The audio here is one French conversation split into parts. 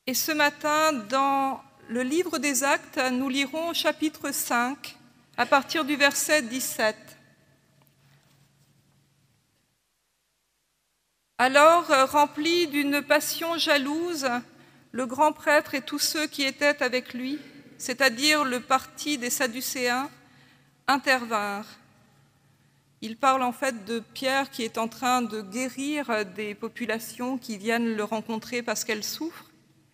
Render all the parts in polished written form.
Et ce matin, dans le livre des Actes, nous lirons au chapitre 5, à partir du verset 17. Alors, rempli d'une passion jalouse, le grand prêtre et tous ceux qui étaient avec lui, c'est-à-dire le parti des Sadducéens, intervinrent. Il parle en fait de Pierre qui est en train de guérir des populations qui viennent le rencontrer parce qu'elles souffrent,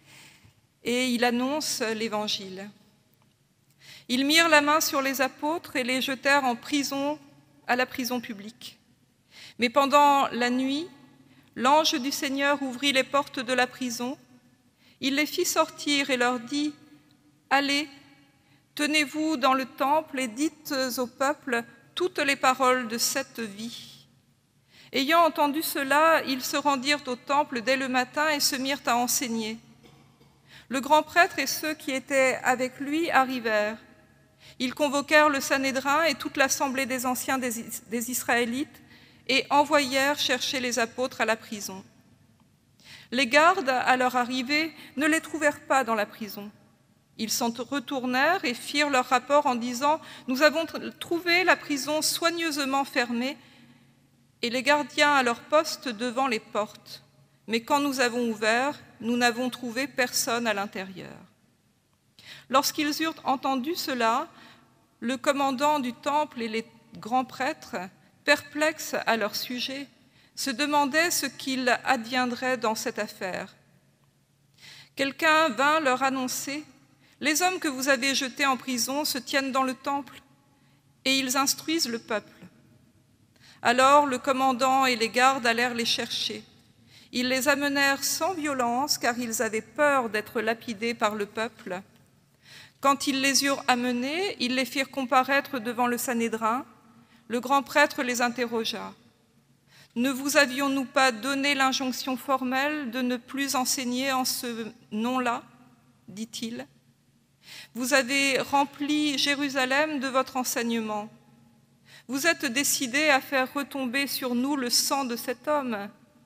et il annonce l'Évangile. Ils mirent la main sur les apôtres et les jetèrent en prison, à la prison publique. Mais pendant la nuit, l'ange du Seigneur ouvrit les portes de la prison. Il les fit sortir et leur dit « Allez, tenez-vous dans le temple et dites au peuple toutes les paroles de cette vie. » Ayant entendu cela, ils se rendirent au temple dès le matin et se mirent à enseigner. Le grand prêtre et ceux qui étaient avec lui arrivèrent. Ils convoquèrent le Sanhédrin et toute l'assemblée des anciens des Israélites et envoyèrent chercher les apôtres à la prison. Les gardes, à leur arrivée, ne les trouvèrent pas dans la prison. Ils s'en retournèrent et firent leur rapport en disant « Nous avons trouvé la prison soigneusement fermée et les gardiens à leur poste devant les portes. Mais quand nous avons ouvert, nous n'avons trouvé personne à l'intérieur. » Lorsqu'ils eurent entendu cela, le commandant du temple et les grands prêtres, perplexes à leur sujet, se demandaient ce qu'il adviendrait dans cette affaire. Quelqu'un vint leur annoncer « Les hommes que vous avez jetés en prison se tiennent dans le temple, et ils instruisent le peuple. » Alors le commandant et les gardes allèrent les chercher. Ils les amenèrent sans violence, car ils avaient peur d'être lapidés par le peuple. Quand ils les eurent amenés, ils les firent comparaître devant le Sanhédrin. Le grand prêtre les interrogea. « Ne vous avions-nous pas donné l'injonction formelle de ne plus enseigner en ce nom-là » dit-il. « Vous avez rempli Jérusalem de votre enseignement. Vous êtes décidés à faire retomber sur nous le sang de cet homme. »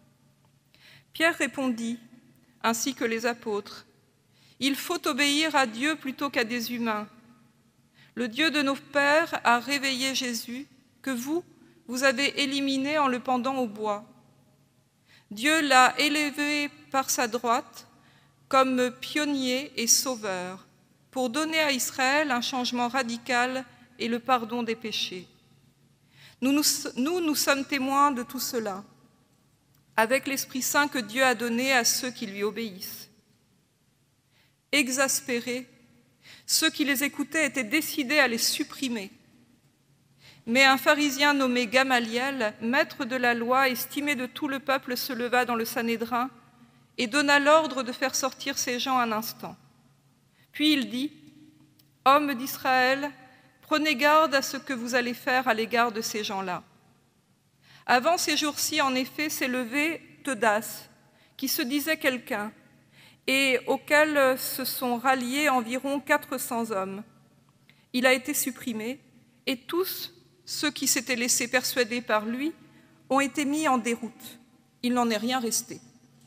Pierre répondit, ainsi que les apôtres, « Il faut obéir à Dieu plutôt qu'à des humains. Le Dieu de nos pères a réveillé Jésus, que vous avez éliminé en le pendant au bois. Dieu l'a élevé par sa droite comme pionnier et sauveur, pour donner à Israël un changement radical et le pardon des péchés. Nous sommes témoins de tout cela, avec l'Esprit Saint que Dieu a donné à ceux qui lui obéissent. » Exaspérés, ceux qui les écoutaient étaient décidés à les supprimer. Mais un pharisien nommé Gamaliel, maître de la loi, estimé de tout le peuple, se leva dans le Sanhédrin et donna l'ordre de faire sortir ces gens un instant. Puis il dit « Hommes d'Israël, prenez garde à ce que vous allez faire à l'égard de ces gens-là. Avant ces jours-ci, en effet, s'est levé Teudas, qui se disait quelqu'un, et auquel se sont ralliés environ 400 hommes. Il a été supprimé, et tous ceux qui s'étaient laissés persuader par lui ont été mis en déroute. Il n'en est rien resté.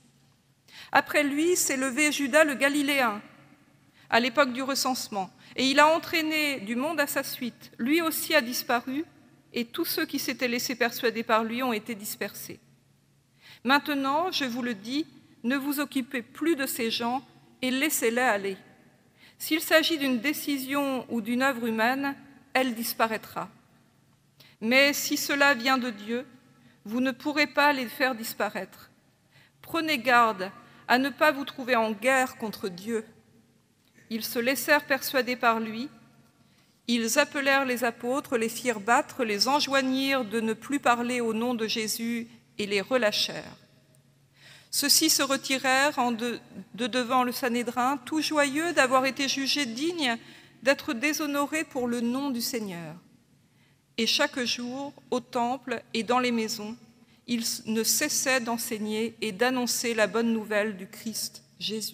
Après lui s'est levé Judas le Galiléen, à l'époque du recensement, et il a entraîné du monde à sa suite. Lui aussi a disparu, et tous ceux qui s'étaient laissés persuader par lui ont été dispersés. Maintenant, je vous le dis, ne vous occupez plus de ces gens et laissez-les aller. S'il s'agit d'une décision ou d'une œuvre humaine, elle disparaîtra. Mais si cela vient de Dieu, vous ne pourrez pas les faire disparaître. Prenez garde à ne pas vous trouver en guerre contre Dieu. » Ils se laissèrent persuader par lui. Ils appelèrent les apôtres, les firent battre, les enjoignirent de ne plus parler au nom de Jésus et les relâchèrent. Ceux-ci se retirèrent de devant le Sanhédrin, tout joyeux d'avoir été jugés dignes d'être déshonorés pour le nom du Seigneur. Et chaque jour, au temple et dans les maisons, ils ne cessaient d'enseigner et d'annoncer la bonne nouvelle du Christ Jésus.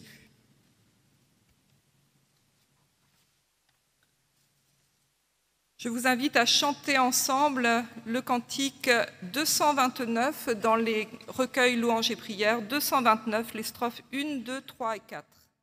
Je vous invite à chanter ensemble le cantique 229 dans les recueils louanges et prières, 229, les strophes 1, 2, 3 et 4.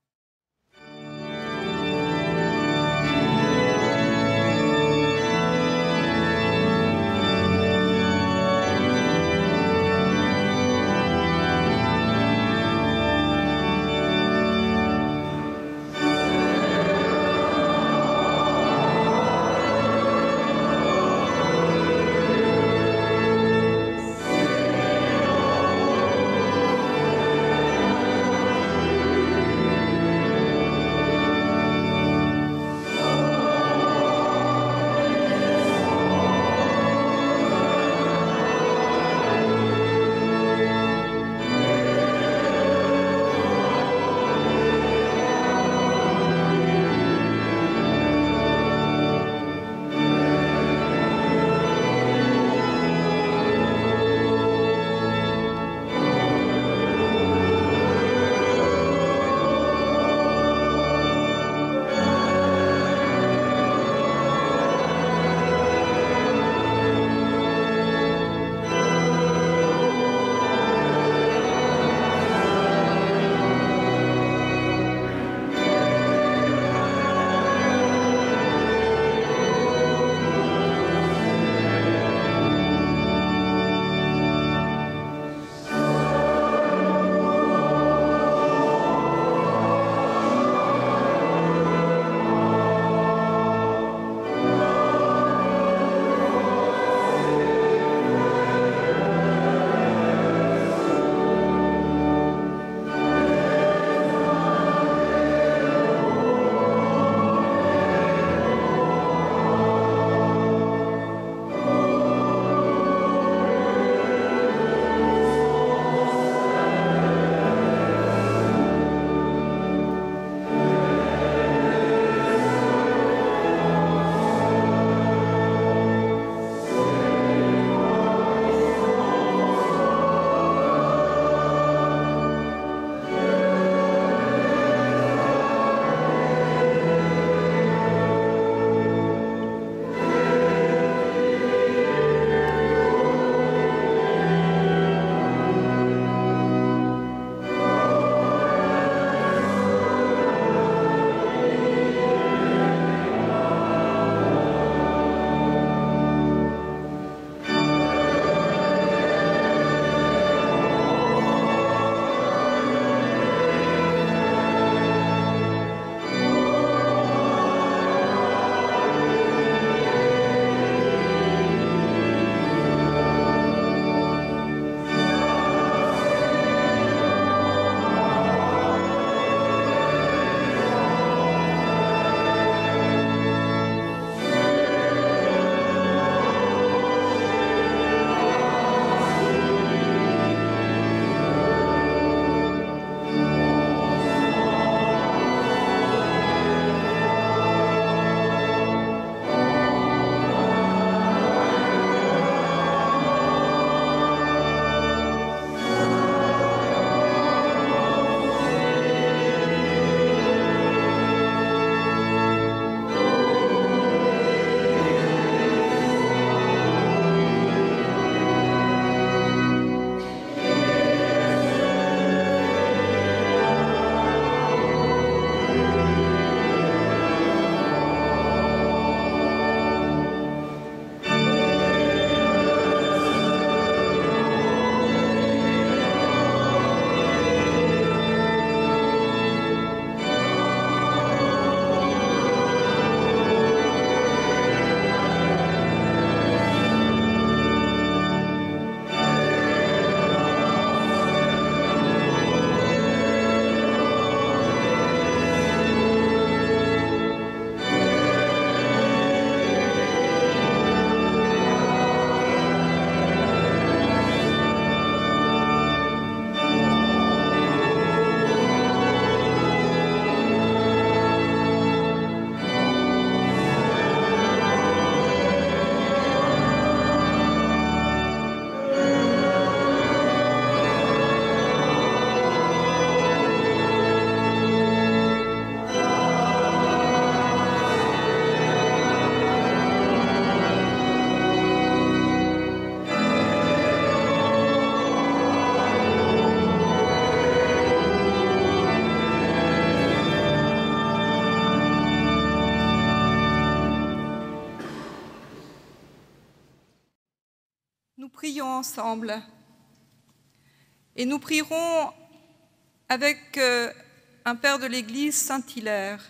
prions ensemble. Et nous prierons avec un père de l'Église, Saint Hilaire.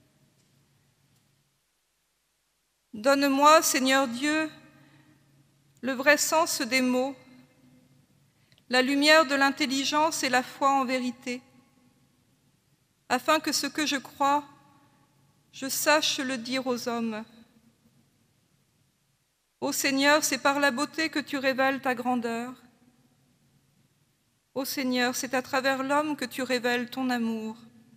Donne-moi, Seigneur Dieu, le vrai sens des mots, la lumière de l'intelligence et la foi en vérité, afin que ce que je crois, je sache le dire aux hommes. Ô Seigneur, c'est par la beauté que tu révèles ta grandeur. Ô Seigneur, c'est à travers l'homme que tu révèles ton amour.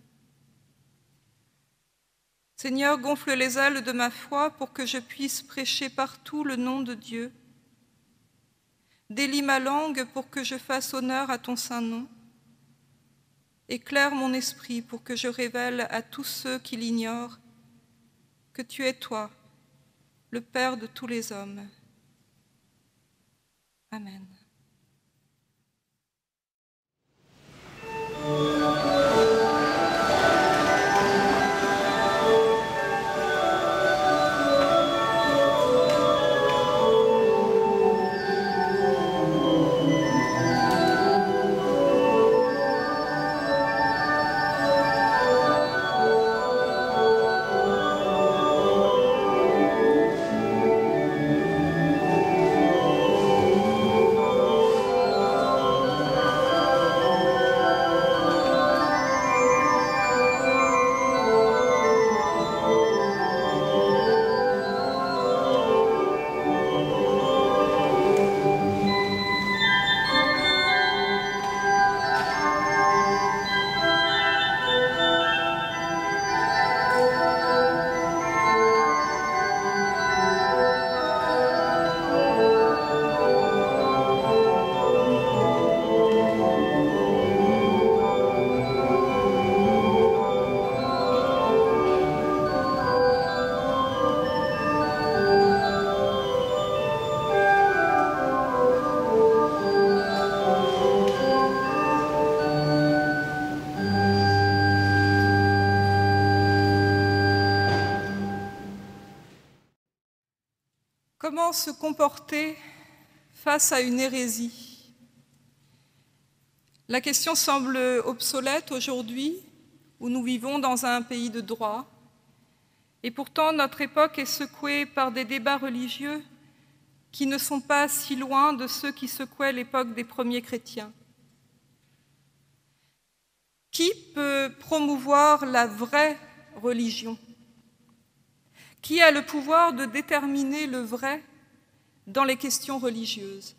Seigneur, gonfle les ailes de ma foi pour que je puisse prêcher partout le nom de Dieu. Délie ma langue pour que je fasse honneur à ton saint nom. Éclaire mon esprit pour que je révèle à tous ceux qui l'ignorent que tu es toi, le Père de tous les hommes. Amen. Comment se comporter face à une hérésie? La question semble obsolète aujourd'hui, où nous vivons dans un pays de droit, et pourtant notre époque est secouée par des débats religieux qui ne sont pas si loin de ceux qui secouaient l'époque des premiers chrétiens. Qui peut promouvoir la vraie religion? Qui a le pouvoir de déterminer le vrai dans les questions religieuses?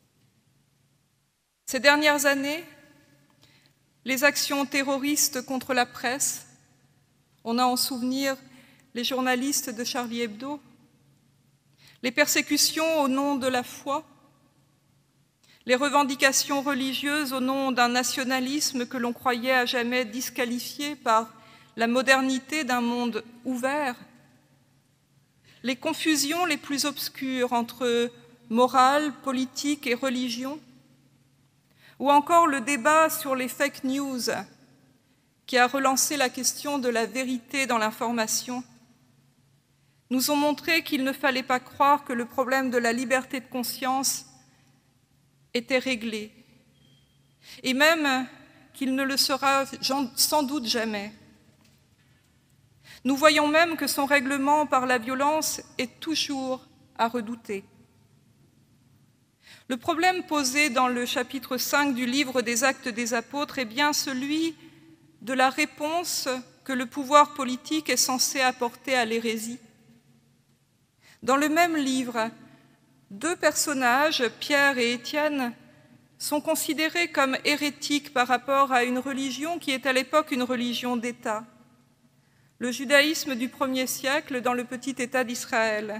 Ces dernières années, les actions terroristes contre la presse, on a en souvenir les journalistes de Charlie Hebdo, les persécutions au nom de la foi, les revendications religieuses au nom d'un nationalisme que l'on croyait à jamais disqualifié par la modernité d'un monde ouvert, les confusions les plus obscures entre morale, politique et religion, ou encore le débat sur les fake news qui a relancé la question de la vérité dans l'information, nous ont montré qu'il ne fallait pas croire que le problème de la liberté de conscience était réglé, et même qu'il ne le sera sans doute jamais. Nous voyons même que son règlement par la violence est toujours à redouter. Le problème posé dans le chapitre 5 du livre des Actes des Apôtres est bien celui de la réponse que le pouvoir politique est censé apporter à l'hérésie. Dans le même livre, deux personnages, Pierre et Étienne, sont considérés comme hérétiques par rapport à une religion qui est à l'époque une religion d'État, le judaïsme du 1er siècle dans le petit État d'Israël.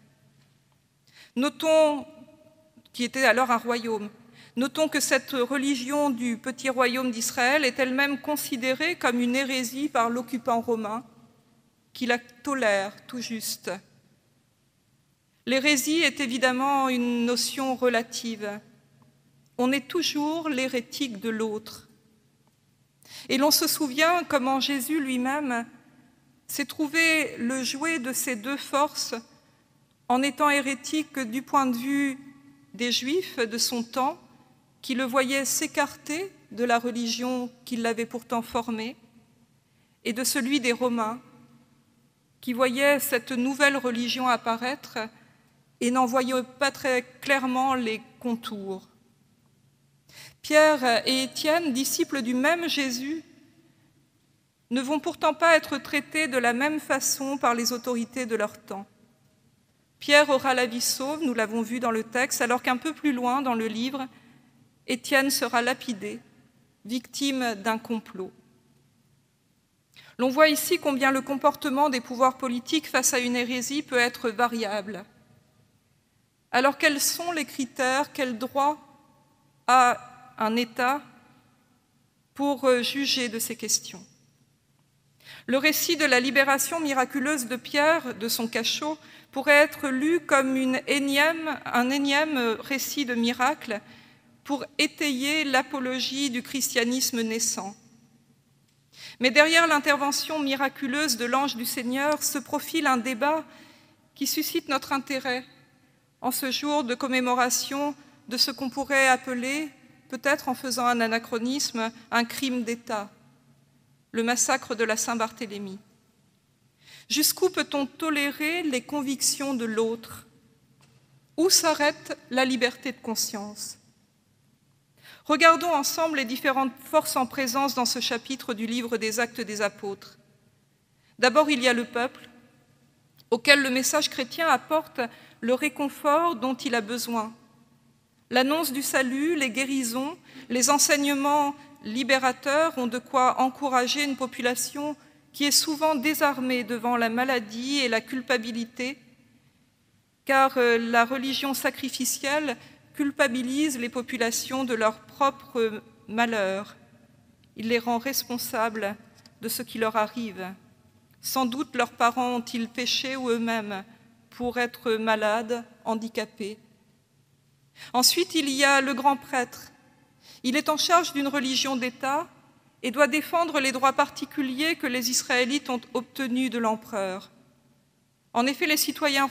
Notons, qui était alors un royaume, notons que cette religion du petit royaume d'Israël est elle-même considérée comme une hérésie par l'occupant romain, qui la tolère tout juste. L'hérésie est évidemment une notion relative. On est toujours l'hérétique de l'autre. Et l'on se souvient comment Jésus lui-même s'est trouvé le jouet de ces deux forces en étant hérétique du point de vue des Juifs de son temps qui le voyaient s'écarter de la religion qui l'avait pourtant formé, et de celui des Romains qui voyaient cette nouvelle religion apparaître et n'en voyaient pas très clairement les contours. Pierre et Étienne, disciples du même Jésus, ne vont pourtant pas être traités de la même façon par les autorités de leur temps. Pierre aura la vie sauve, nous l'avons vu dans le texte, alors qu'un peu plus loin dans le livre, Étienne sera lapidé, victime d'un complot. L'on voit ici combien le comportement des pouvoirs politiques face à une hérésie peut être variable. Alors quels sont les critères, quel droit a un État pour juger de ces questions? Le récit de la libération miraculeuse de Pierre de son cachot pourrait être lu comme un énième récit de miracle pour étayer l'apologie du christianisme naissant. Mais derrière l'intervention miraculeuse de l'ange du Seigneur se profile un débat qui suscite notre intérêt en ce jour de commémoration de ce qu'on pourrait appeler, peut-être en faisant un anachronisme, un crime d'État, le massacre de la Saint-Barthélemy. Jusqu'où peut-on tolérer les convictions de l'autre? Où s'arrête la liberté de conscience? Regardons ensemble les différentes forces en présence dans ce chapitre du livre des Actes des Apôtres. D'abord, il y a le peuple, auquel le message chrétien apporte le réconfort dont il a besoin. L'annonce du salut, les guérisons, les enseignements libérateurs ont de quoi encourager une population qui est souvent désarmée devant la maladie et la culpabilité, car la religion sacrificielle culpabilise les populations de leur propre malheur. Il les rend responsables de ce qui leur arrive. Sans doute leurs parents ont-ils péché ou eux-mêmes pour être malades, handicapés. Ensuite, il y a le grand prêtre. Il est en charge d'une religion d'État et doit défendre les droits particuliers que les Israélites ont obtenus de l'empereur. En effet, les citoyens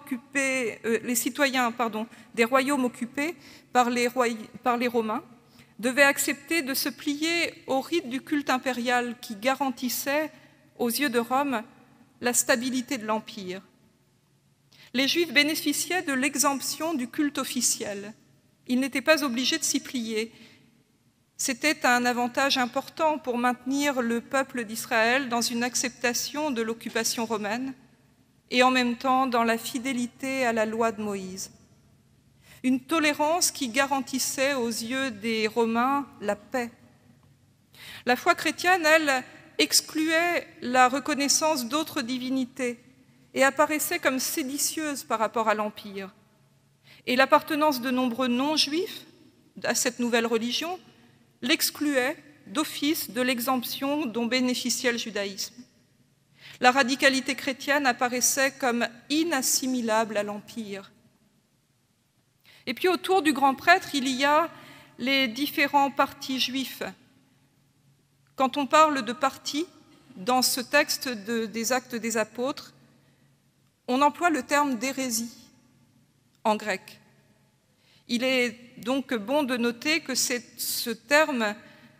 des royaumes occupés par les Romains devaient accepter de se plier au rite du culte impérial qui garantissait, aux yeux de Rome, la stabilité de l'Empire. Les Juifs bénéficiaient de l'exemption du culte officiel. Ils n'étaient pas obligés de s'y plier. C'était un avantage important pour maintenir le peuple d'Israël dans une acceptation de l'occupation romaine et en même temps dans la fidélité à la loi de Moïse. Une tolérance qui garantissait aux yeux des Romains la paix. La foi chrétienne, elle, excluait la reconnaissance d'autres divinités et apparaissait comme séditieuse par rapport à l'Empire. Et l'appartenance de nombreux non-juifs à cette nouvelle religion l'excluait d'office de l'exemption dont bénéficiait le judaïsme. La radicalité chrétienne apparaissait comme inassimilable à l'Empire. Et puis autour du grand prêtre, il y a les différents partis juifs. Quand on parle de partis, dans ce texte des Actes des Apôtres, on emploie le terme d'hérésie en grec. Il est donc bon de noter que c'est ce terme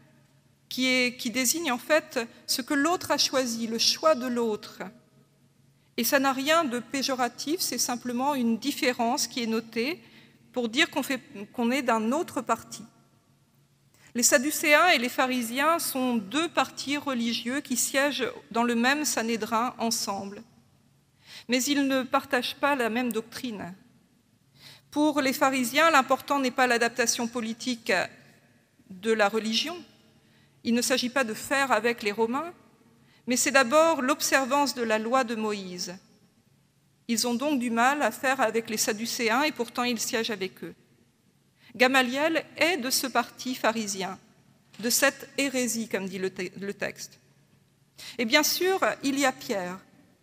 qui désigne en fait ce que l'autre a choisi, le choix de l'autre. Et ça n'a rien de péjoratif, c'est simplement une différence qui est notée pour dire qu'on est d'un autre parti. Les Sadducéens et les Pharisiens sont deux partis religieux qui siègent dans le même Sanhédrin ensemble. Mais ils ne partagent pas la même doctrine. Pour les pharisiens, l'important n'est pas l'adaptation politique de la religion. Il ne s'agit pas de faire avec les Romains, mais c'est d'abord l'observance de la loi de Moïse. Ils ont donc du mal à faire avec les Sadducéens et pourtant ils siègent avec eux. Gamaliel est de ce parti pharisien, de cette hérésie, comme dit le texte. Et bien sûr, il y a Pierre,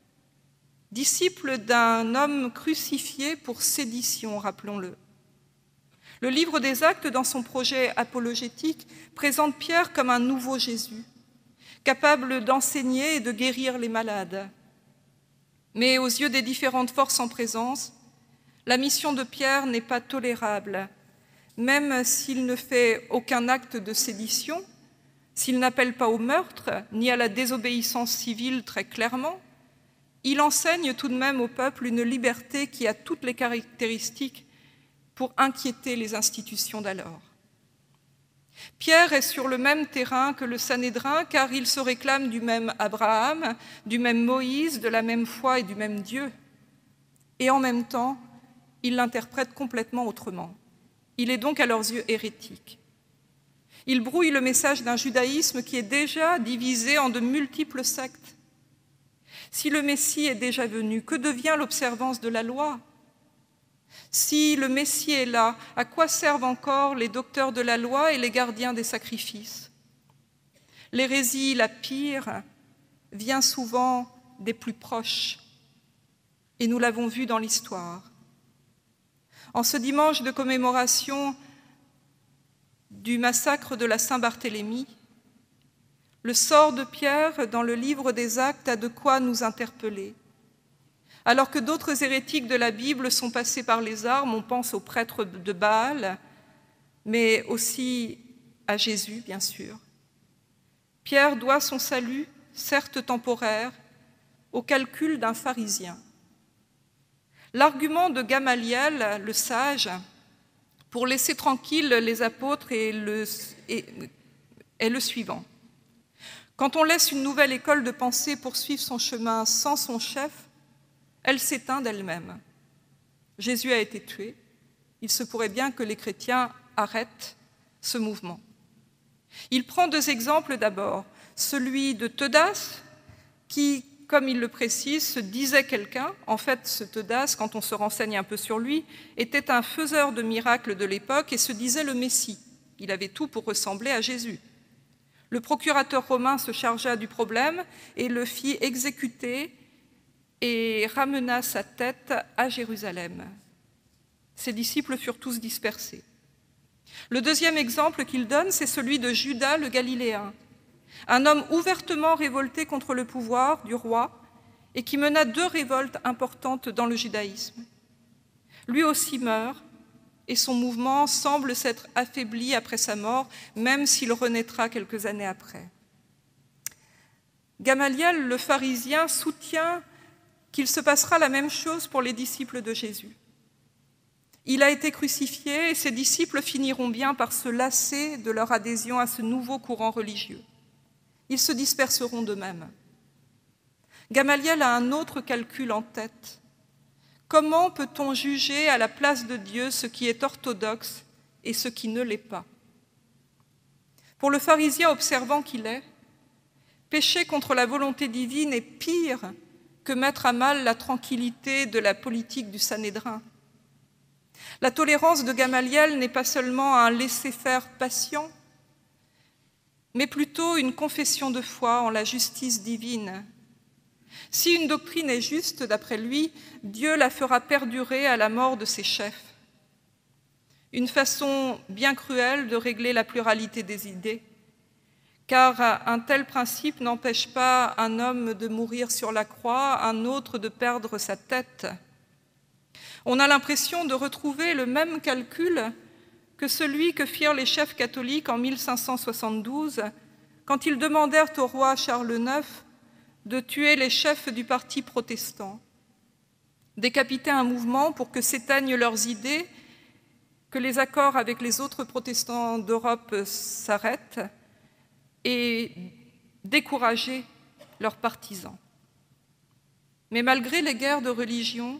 disciple d'un homme crucifié pour sédition, rappelons-le. Le livre des Actes, dans son projet apologétique, présente Pierre comme un nouveau Jésus, capable d'enseigner et de guérir les malades. Mais aux yeux des différentes forces en présence, La mission de Pierre n'est pas tolérable, même s'il ne fait aucun acte de sédition, s'il n'appelle pas au meurtre, ni à la désobéissance civile très clairement, il enseigne tout de même au peuple une liberté qui a toutes les caractéristiques pour inquiéter les institutions d'alors. Pierre est sur le même terrain que le Sanhédrin, car il se réclame du même Abraham, du même Moïse, de la même foi et du même Dieu. Et en même temps, il l'interprète complètement autrement. Il est donc à leurs yeux hérétique. Il brouille le message d'un judaïsme qui est déjà divisé en de multiples sectes. Si le Messie est déjà venu, que devient l'observance de la loi ? Si le Messie est là, à quoi servent encore les docteurs de la loi et les gardiens des sacrifices ? L'hérésie la pire vient souvent des plus proches, et nous l'avons vu dans l'histoire. En ce dimanche de commémoration du massacre de la Saint-Barthélemy, le sort de Pierre dans le livre des Actes a de quoi nous interpeller. Alors que d'autres hérétiques de la Bible sont passés par les armes, on pense aux prêtres de Baal, mais aussi à Jésus, bien sûr. Pierre doit son salut, certes temporaire, au calcul d'un pharisien. L'argument de Gamaliel, le sage, pour laisser tranquilles les apôtres est le suivant. Quand on laisse une nouvelle école de pensée poursuivre son chemin sans son chef, elle s'éteint d'elle-même. Jésus a été tué. Il se pourrait bien que les chrétiens arrêtent ce mouvement. Il prend deux exemples d'abord. Celui de Teudas, qui, comme il le précise, se disait quelqu'un. En fait, ce Teudas, quand on se renseigne un peu sur lui, était un faiseur de miracles de l'époque et se disait le Messie. Il avait tout pour ressembler à Jésus. Le procurateur romain se chargea du problème et le fit exécuter et ramena sa tête à Jérusalem. Ses disciples furent tous dispersés. Le deuxième exemple qu'il donne, c'est celui de Judas le Galiléen, un homme ouvertement révolté contre le pouvoir du roi et qui mena deux révoltes importantes dans le judaïsme. Lui aussi meurt et son mouvement semble s'être affaibli après sa mort, même s'il renaîtra quelques années après. Gamaliel, le pharisien, soutient qu'il se passera la même chose pour les disciples de Jésus. Il a été crucifié et ses disciples finiront bien par se lasser de leur adhésion à ce nouveau courant religieux. Ils se disperseront d'eux-mêmes. Gamaliel a un autre calcul en tête. Comment peut-on juger à la place de Dieu ce qui est orthodoxe et ce qui ne l'est pas ? Pour le pharisien observant qu'il est, pécher contre la volonté divine est pire que mettre à mal la tranquillité de la politique du Sanhédrin. La tolérance de Gamaliel n'est pas seulement un laisser-faire patient, mais plutôt une confession de foi en la justice divine. Si une doctrine est juste, d'après lui, Dieu la fera perdurer à la mort de ses chefs. Une façon bien cruelle de régler la pluralité des idées, car un tel principe n'empêche pas un homme de mourir sur la croix, un autre de perdre sa tête. On a l'impression de retrouver le même calcul que celui que firent les chefs catholiques en 1572, quand ils demandèrent au roi Charles IX de tuer les chefs du parti protestant, décapiter un mouvement pour que s'éteignent leurs idées, que les accords avec les autres protestants d'Europe s'arrêtent et décourager leurs partisans. Mais malgré les guerres de religion,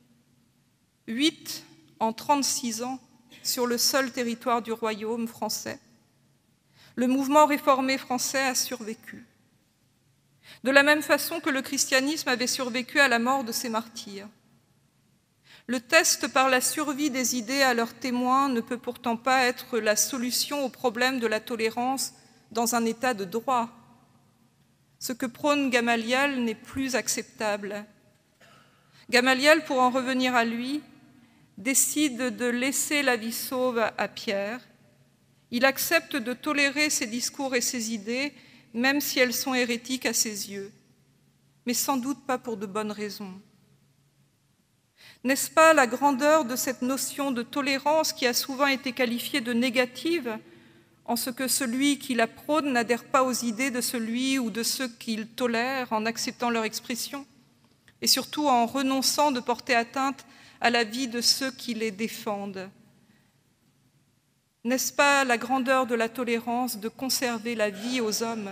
8 en 36 ans sur le seul territoire du royaume français, le mouvement réformé français a survécu. De la même façon que le christianisme avait survécu à la mort de ses martyrs. Le test par la survie des idées à leurs témoins ne peut pourtant pas être la solution au problème de la tolérance dans un état de droit. Ce que prône Gamaliel n'est plus acceptable. Gamaliel, pour en revenir à lui, décide de laisser la vie sauve à Pierre. Il accepte de tolérer ses discours et ses idées, même si elles sont hérétiques à ses yeux, mais sans doute pas pour de bonnes raisons. N'est-ce pas la grandeur de cette notion de tolérance qui a souvent été qualifiée de négative, en ce que celui qui la prône n'adhère pas aux idées de celui ou de ceux qu'il tolère en acceptant leur expression, et surtout en renonçant de porter atteinte à la vie de ceux qui les défendent? N'est-ce pas la grandeur de la tolérance de conserver la vie aux hommes?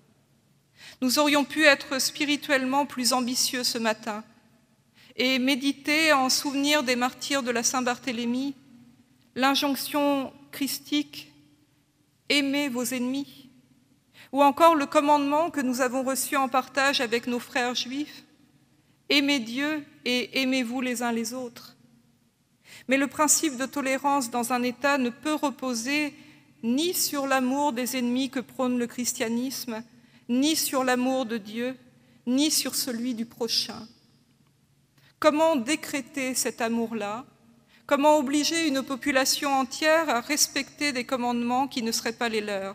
Nous aurions pu être spirituellement plus ambitieux ce matin et méditer en souvenir des martyrs de la Saint-Barthélemy, l'injonction christique « Aimez vos ennemis », ou encore le commandement que nous avons reçu en partage avec nos frères juifs « Aimez Dieu et aimez-vous les uns les autres ». Mais le principe de tolérance dans un État ne peut reposer ni sur l'amour des ennemis que prône le christianisme, ni sur l'amour de Dieu, ni sur celui du prochain. Comment décréter cet amour-là? Comment obliger une population entière à respecter des commandements qui ne seraient pas les leurs?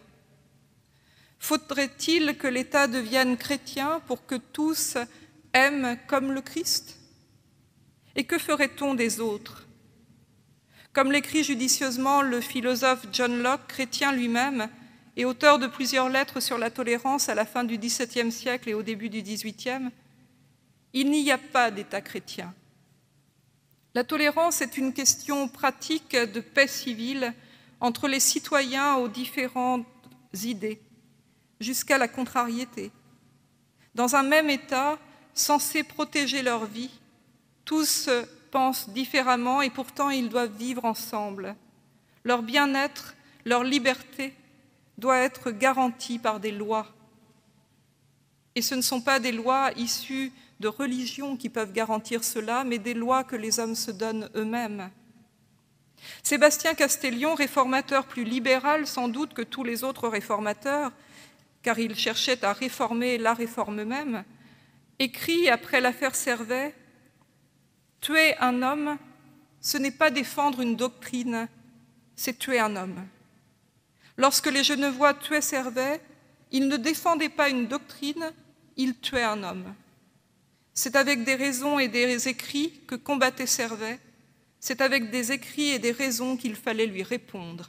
Faudrait-il que l'État devienne chrétien pour que tous aiment comme le Christ? Et que ferait-on des autres? Comme l'écrit judicieusement le philosophe John Locke, chrétien lui-même, et auteur de plusieurs lettres sur la tolérance à la fin du XVIIe siècle et au début du XVIIIe, il n'y a pas d'État chrétien. La tolérance est une question pratique de paix civile entre les citoyens aux différentes idées, jusqu'à la contrariété. Dans un même État, censé protéger leur vie, tous pensent différemment et pourtant ils doivent vivre ensemble. Leur bien-être, leur liberté doit être garantie par des lois. Et ce ne sont pas des lois issues de religions qui peuvent garantir cela, mais des lois que les hommes se donnent eux-mêmes. Sébastien Castellion, réformateur plus libéral sans doute que tous les autres réformateurs, car il cherchait à réformer la réforme même, écrit après l'affaire Servet « Tuer un homme, ce n'est pas défendre une doctrine, c'est tuer un homme. » Lorsque les Genevois tuaient Servet, ils ne défendaient pas une doctrine, ils tuaient un homme. C'est avec des raisons et des écrits que combattait Servet, c'est avec des écrits et des raisons qu'il fallait lui répondre.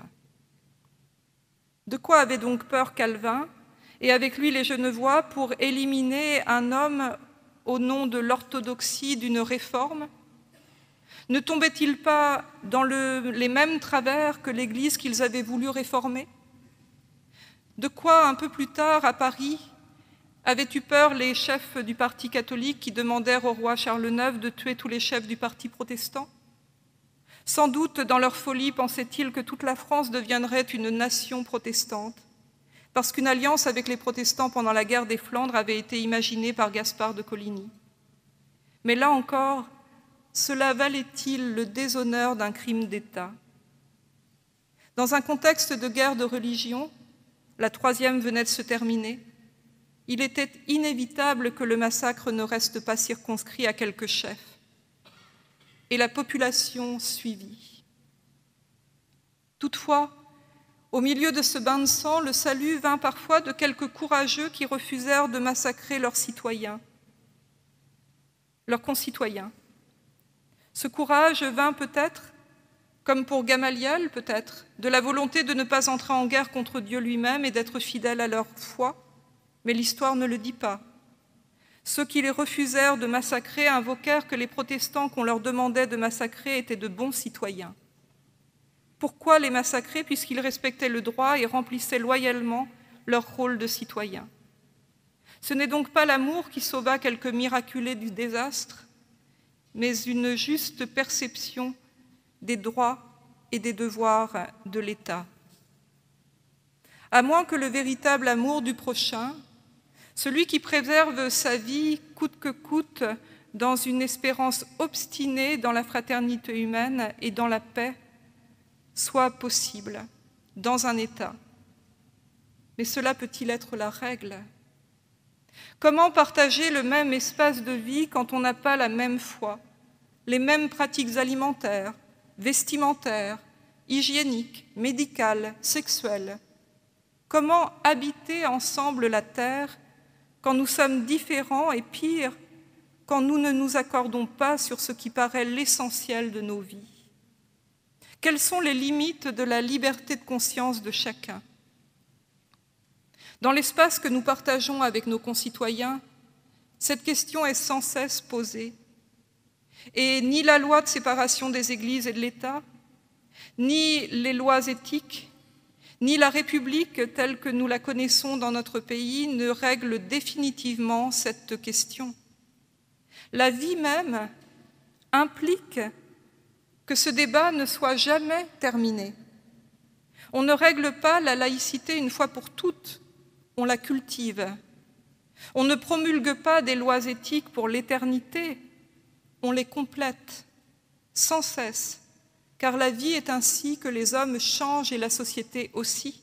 De quoi avait donc peur Calvin, et avec lui les Genevois, pour éliminer un homme au nom de l'orthodoxie d'une réforme? Ne tombaient-ils pas dans les mêmes travers que l'Église qu'ils avaient voulu réformer? De quoi, un peu plus tard, à Paris, avaient eu peur les chefs du parti catholique qui demandèrent au roi Charles IX de tuer tous les chefs du parti protestant? Sans doute, dans leur folie, pensaient-ils que toute la France deviendrait une nation protestante, parce qu'une alliance avec les protestants pendant la guerre des Flandres avait été imaginée par Gaspard de Coligny. Mais là encore, cela valait-il le déshonneur d'un crime d'État? Dans un contexte de guerre de religion, la troisième venait de se terminer, il était inévitable que le massacre ne reste pas circonscrit à quelques chefs. Et la population suivit. Toutefois, au milieu de ce bain de sang, le salut vint parfois de quelques courageux qui refusèrent de massacrer leurs citoyens, leurs concitoyens. Ce courage vint peut-être, comme pour Gamaliel peut-être, de la volonté de ne pas entrer en guerre contre Dieu lui-même et d'être fidèles à leur foi, mais l'histoire ne le dit pas. Ceux qui les refusèrent de massacrer invoquèrent que les protestants qu'on leur demandait de massacrer étaient de bons citoyens. Pourquoi les massacrer puisqu'ils respectaient le droit et remplissaient loyalement leur rôle de citoyens? Ce n'est donc pas l'amour qui sauva quelques miraculés du désastre, mais une juste perception des droits et des devoirs de l'État. À moins que le véritable amour du prochain, celui qui préserve sa vie coûte que coûte dans une espérance obstinée dans la fraternité humaine et dans la paix, soit possible dans un État. Mais cela peut-il être la règle? Comment partager le même espace de vie quand on n'a pas la même foi, les mêmes pratiques alimentaires, vestimentaires, hygiéniques, médicales, sexuelles? Comment habiter ensemble la terre quand nous sommes différents et pire, quand nous ne nous accordons pas sur ce qui paraît l'essentiel de nos vies? Quelles sont les limites de la liberté de conscience de chacun? Dans l'espace que nous partageons avec nos concitoyens, cette question est sans cesse posée. Et ni la loi de séparation des Églises et de l'État, ni les lois éthiques, ni la République telle que nous la connaissons dans notre pays ne règlent définitivement cette question. La vie même implique que ce débat ne soit jamais terminé. On ne règle pas la laïcité une fois pour toutes, on la cultive. On ne promulgue pas des lois éthiques pour l'éternité, on les complète sans cesse, car la vie est ainsi que les hommes changent et la société aussi.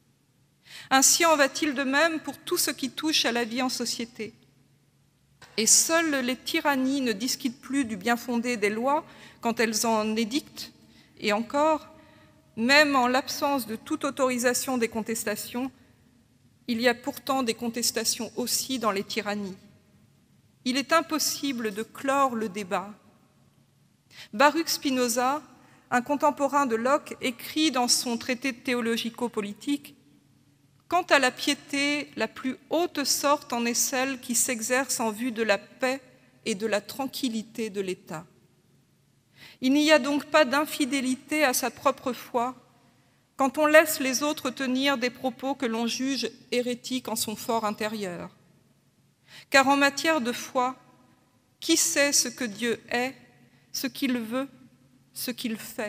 Ainsi en va-t-il de même pour tout ce qui touche à la vie en société. Et seules les tyrannies ne discutent plus du bien-fondé des lois quand elles en édictent, et encore, même en l'absence de toute autorisation des contestations, il y a pourtant des contestations aussi dans les tyrannies. Il est impossible de clore le débat. Baruch Spinoza, un contemporain de Locke, écrit dans son traité théologico-politique « Quant à la piété, la plus haute sorte en est celle qui s'exerce en vue de la paix et de la tranquillité de l'État. Il n'y a donc pas d'infidélité à sa propre foi quand on laisse les autres tenir des propos que l'on juge hérétiques en son fort intérieur. Car en matière de foi, qui sait ce que Dieu est, ce qu'il veut, ce qu'il fait?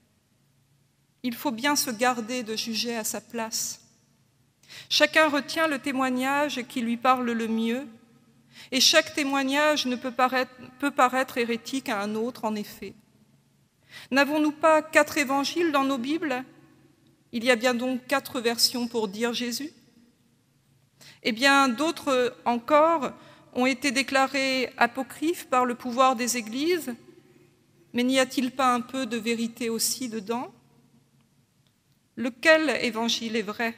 Il faut bien se garder de juger à sa place. Chacun retient le témoignage qui lui parle le mieux, et chaque témoignage peut paraître hérétique à un autre, en effet. N'avons-nous pas 4 évangiles dans nos Bibles? Il y a bien donc 4 versions pour dire Jésus. Eh bien, d'autres encore ont été déclarés apocryphes par le pouvoir des églises, mais n'y a-t-il pas un peu de vérité aussi dedans? Lequel évangile est vrai?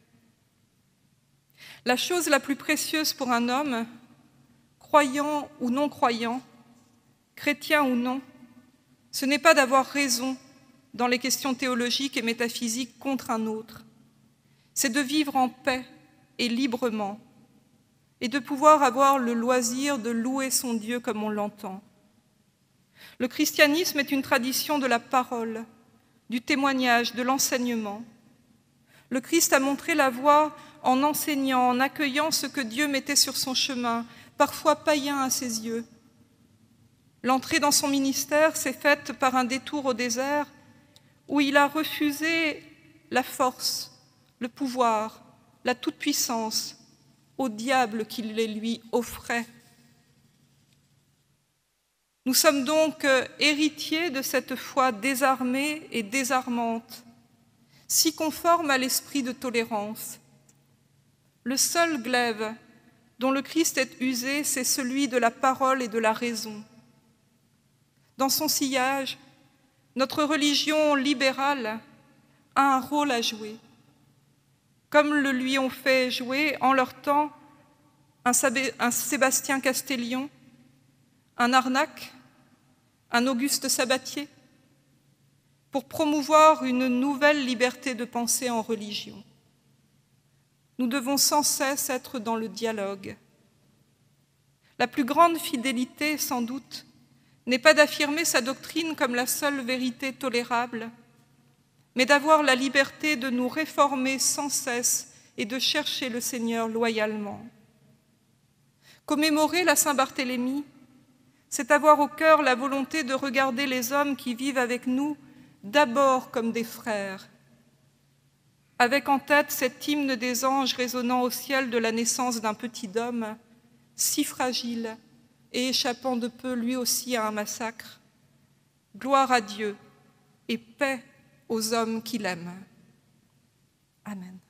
La chose la plus précieuse pour un homme, croyant ou non croyant, chrétien ou non, ce n'est pas d'avoir raison dans les questions théologiques et métaphysiques contre un autre, c'est de vivre en paix et librement, et de pouvoir avoir le loisir de louer son Dieu comme on l'entend. Le christianisme est une tradition de la parole, du témoignage, de l'enseignement. Le Christ a montré la voie en enseignant, en accueillant ce que Dieu mettait sur son chemin, parfois païen à ses yeux. L'entrée dans son ministère s'est faite par un détour au désert où il a refusé la force, le pouvoir, la toute-puissance au diable qui les lui offrait. Nous sommes donc héritiers de cette foi désarmée et désarmante, si conforme à l'esprit de tolérance. Le seul glaive dont le Christ est usé, c'est celui de la parole et de la raison. Dans son sillage, notre religion libérale a un rôle à jouer, comme le lui ont fait jouer en leur temps un Sébastien Castellion, un Arnac, un Auguste Sabatier, pour promouvoir une nouvelle liberté de pensée en religion. Nous devons sans cesse être dans le dialogue. La plus grande fidélité, sans doute, n'est pas d'affirmer sa doctrine comme la seule vérité tolérable, mais d'avoir la liberté de nous réformer sans cesse et de chercher le Seigneur loyalement. Commémorer la Saint-Barthélemy, c'est avoir au cœur la volonté de regarder les hommes qui vivent avec nous d'abord comme des frères, avec en tête cet hymne des anges résonnant au ciel de la naissance d'un petit homme, si fragile et échappant de peu lui aussi à un massacre. Gloire à Dieu et paix aux hommes qui l'aiment. Amen.